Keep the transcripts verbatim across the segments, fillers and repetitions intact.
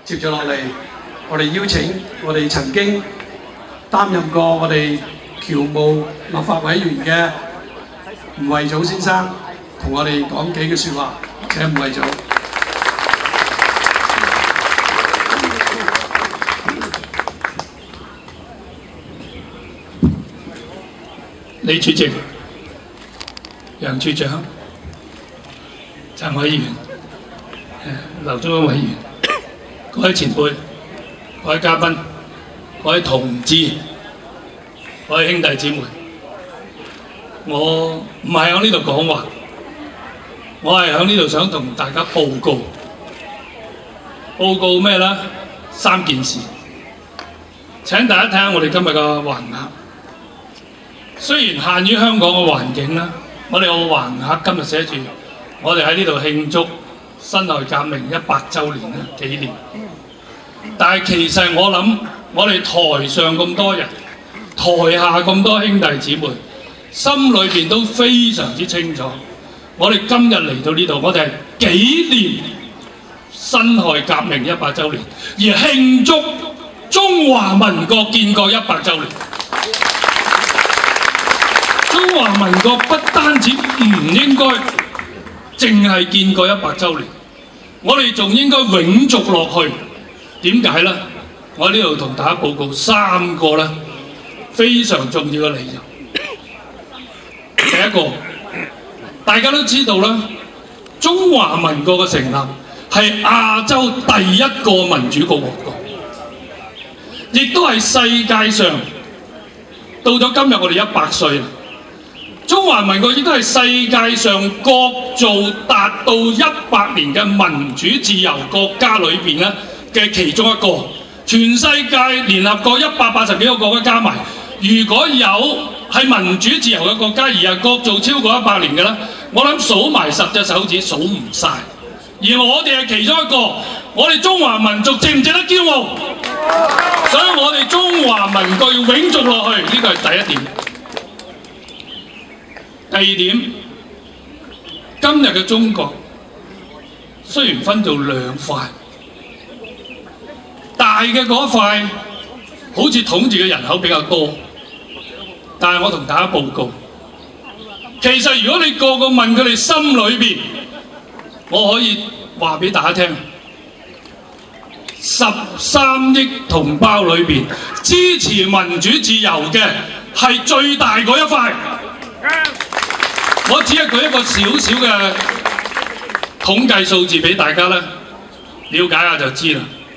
接住落嚟，我哋邀請我哋曾經擔任過我哋僑務立法委員嘅吳惠祖先生，同我哋講幾句説話。請吳惠祖。 李主席、楊處長、陳委員、劉宗恩委員、各位前輩、各位嘉賓、各位同志、各位兄弟姊妹，我唔係喺呢度講話，我係喺呢度想同大家報告。報告咩呢？三件事。請大家睇下我哋今日嘅橫額。雖然限於香港嘅環境啦，我哋個橫額今日寫住我哋喺呢度慶祝辛亥革命一百週年嘅紀念。但係其實我諗，我哋台上咁多人，台下咁多兄弟姊妹，心裏邊都非常之清楚，我哋今日嚟到呢度，我哋係紀念辛亥革命一百週年，而慶祝中華民國建國一百週年。中華民國不單止唔應該淨係建國一百週年，我哋仲應該永續落去。點解呢？我喺呢度同大家報告三個呢非常重要嘅理由。第一個，大家都知道啦，中華民國嘅成立係亞洲第一個民主共和國，亦都係世界上到咗今日我哋一百歲啦。中華民國亦都係世界上國造達到一百年嘅民主自由國家裏邊咧嘅其中一個。全世界聯合國一百八十幾個國家加埋，如果有係民主自由嘅國家而係國造超過一百年嘅咧，我諗數埋十隻手指數唔晒。而我哋係其中一個，我哋中華民族值唔值得驕傲？所以我哋中華民國要永續落去，呢個係第一點。第二點，今日嘅中國雖然分做兩塊，大嘅嗰塊好似統治嘅人口比較多，但係我同大家報告，其實如果你個個問佢哋心裏邊，我可以話俾大家聽，十三億同胞裏邊支持民主自由嘅係最大嗰一塊。我只係舉一個少少嘅統計數字俾大家咧，了解下就知啦。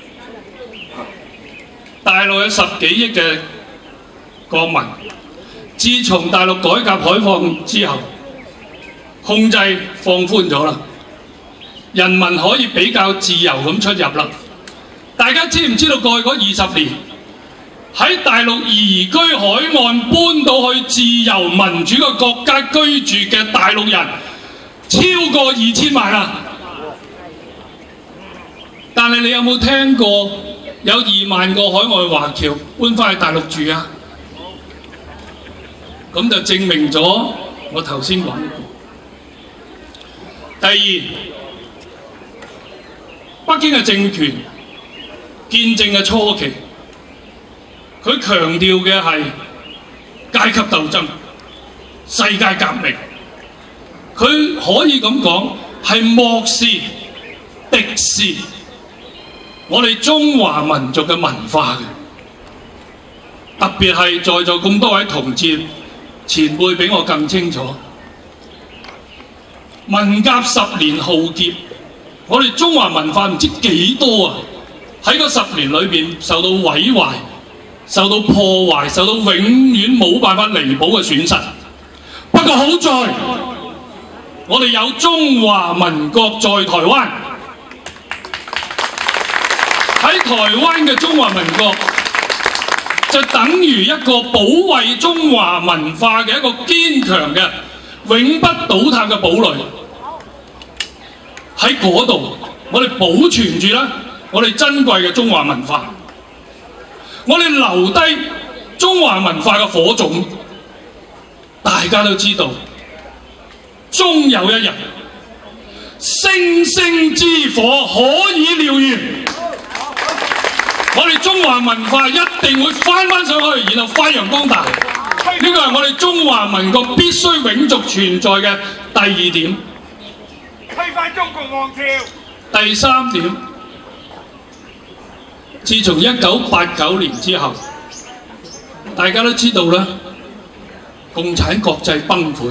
大陸有十幾億嘅國民，自從大陸改革開放之後，控制放寬咗啦，人民可以比較自由咁出入啦。大家知唔知道過去嗰二十年喺大陸移居海岸搬到去自由民主嘅國家居住嘅大陸人超過二千萬啊！但係你有冇聽過有二萬個海外華僑搬返去大陸住啊？咁就證明咗我頭先講過。第二，北京嘅政權建政嘅初期，佢強調嘅係階級鬥爭、世界革命，佢可以咁講係漠視、敵視我哋中華民族嘅文化嘅。特別係在座咁多位同志前輩比我更清楚，文革十年浩劫，我哋中華文化唔知幾多啊！喺嗰十年裏邊受到毀壞、受到破壞、受到永遠冇辦法彌補嘅損失。不過好在，我哋有中華民國在台灣，喺台灣嘅中華民國就等於一個保衛中華文化嘅一個堅強嘅、永不倒塌嘅堡壘。喺嗰度，我哋保存住啦。我哋珍貴嘅中華文化，我哋留低中華文化嘅火種，大家都知道，終有一日，星星之火可以燎原。 哋中華文化一定會翻翻上去，然後發揚光大。呢個係我哋中華民國必須永續存在嘅第二點。 推翻中共王朝。 第三點，自從一九八九年之後，大家都知道啦，共產國際崩潰，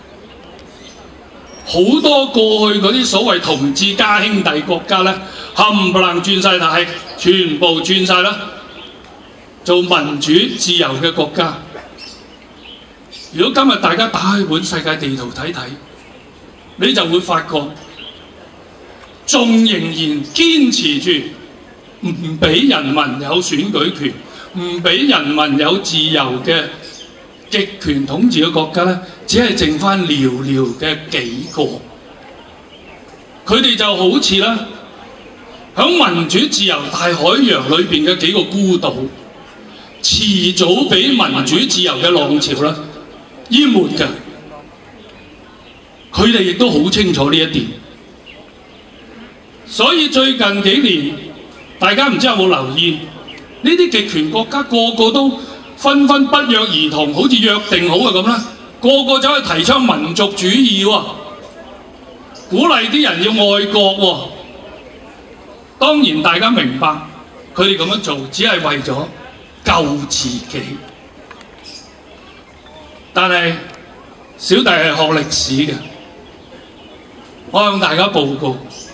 好多過去嗰啲所謂同志加兄弟國家咧，冚唪唥轉晒軚，全部轉晒啦，做民主自由嘅國家。如果今日大家打開本世界地圖睇睇，你就會發覺，仲仍然堅持住唔俾人民有選舉權，唔俾人民有自由嘅極權統治嘅國家咧，只係剩翻寥寥嘅幾個。佢哋就好似啦，響民主自由大海洋裏邊嘅幾個孤島，遲早俾民主自由嘅浪潮啦淹沒嘅。佢哋亦都好清楚呢一點，所以最近幾年，大家唔知有冇留意，呢啲極權國家個個都紛紛不約而同，好似約定好嘅咁啦，個個走去提倡民族主義喎，鼓勵啲人要愛國喎。當然大家明白，佢哋咁樣做只係為咗救自己。但係小弟係學歷史嘅，我向大家報告，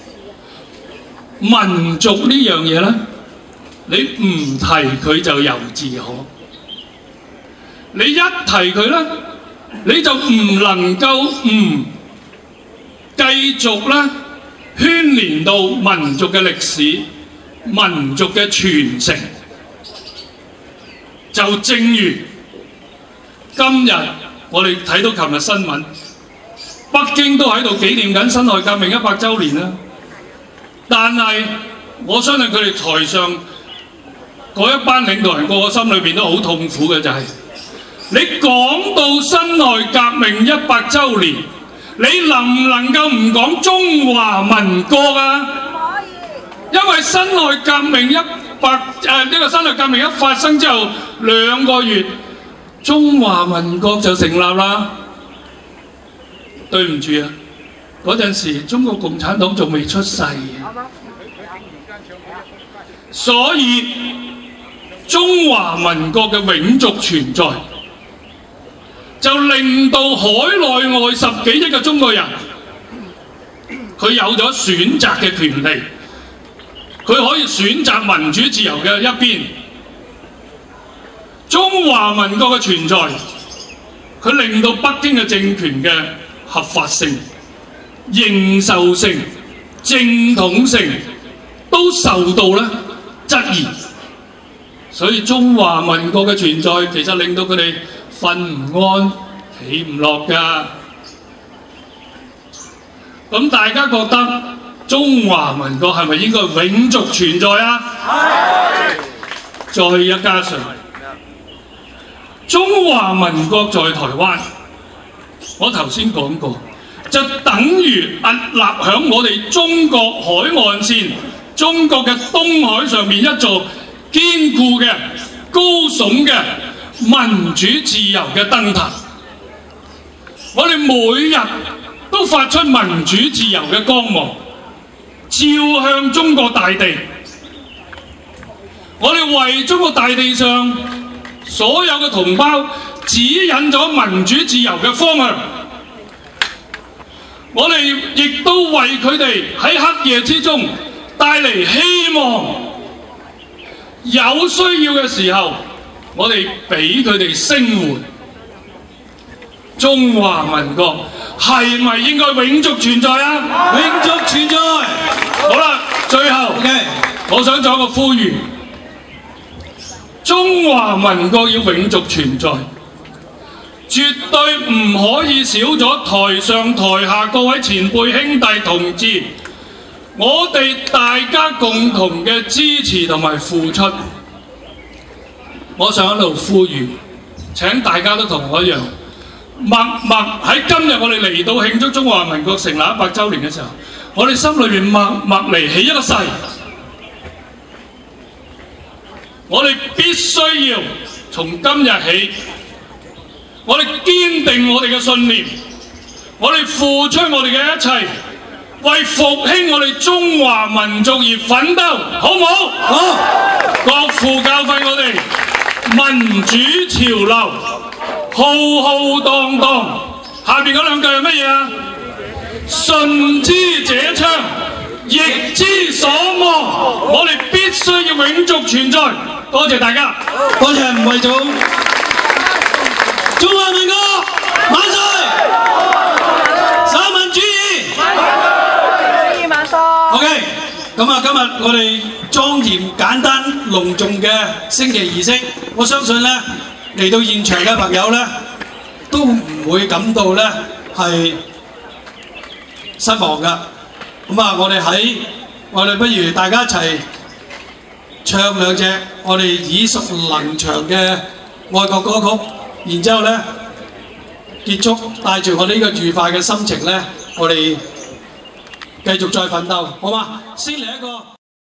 民族呢樣嘢咧，你唔提佢就由自可，你一提佢咧，你就唔能夠唔繼續咧牽連到民族嘅歷史、民族嘅傳承。就正如今日我哋睇到琴日新聞，北京都喺度紀念緊辛亥革命一百週年啦。但係我相信佢哋台上嗰一班領導人個個心裏邊都好痛苦嘅，就係你講到辛亥革命一百週年，你能唔能夠唔講中華民國啊？因為辛亥革命一百誒呢個辛亥革命一發生之後兩個月，中華民國就成立啦。對唔住啊，嗰陣時中國共產黨仲未出世，所以中華民國嘅永續存在，就令到海內外十幾億嘅中國人，佢有咗選擇嘅權利，佢可以選擇民主自由嘅一邊。中華民國嘅存在，佢令到北京嘅政權嘅合法性、認受性、正統性都受到咧質疑，所以中華民國嘅存在其實令到佢哋瞓唔安、企唔落㗎。咁大家覺得中華民國係咪應該永續存在啊？係。再一加上中華民國在台灣，我頭先講過，就等於屹立響我哋中國海岸線、中國嘅東海上面一座堅固嘅、高聳嘅民主自由嘅燈塔。我哋每日都發出民主自由嘅光芒，照向中國大地。我哋為中國大地上所有嘅同胞指引咗民主自由嘅方向，我哋亦都為佢哋喺黑夜之中帶嚟希望。有需要嘅時候，我哋俾佢哋聲援。中華民國係咪應該永續存在啊？永續存在。好啦，最後，okay. 我想做一個呼籲。中華民國要永續存在，絕對唔可以少咗台上台下各位前輩兄弟同志，我哋大家共同嘅支持同埋付出。我想喺度呼籲，請大家都同我一樣，默默喺今日我哋嚟到慶祝中華民國成立一百週年嘅時候，我哋心裏面默默嚟起一個誓。 我哋必須要從今日起，我哋堅定我哋嘅信念，我哋付出我哋嘅一切，為復興我哋中華民族而奮鬥，好唔好？好。國父教訓我哋民主潮流浩浩蕩蕩，下邊嗰兩句係乜嘢啊？順之者昌，逆之所望。我哋必須要永續存在。多謝大家， 多謝吳會總。中華民國萬歲！三民主義！ 萬歲 ！OK， 咁啊，今日我哋莊嚴、簡單、隆重嘅升旗儀式，我相信咧嚟到現場嘅朋友咧都唔會感到咧係失望噶。咁啊，我哋喺我哋不如大家一齊唱兩隻我哋耳熟能詳嘅愛國歌曲。然之後咧，結束帶住我哋呢個愉快嘅心情咧，我哋繼續再奮鬥，好嗎？先嚟一個。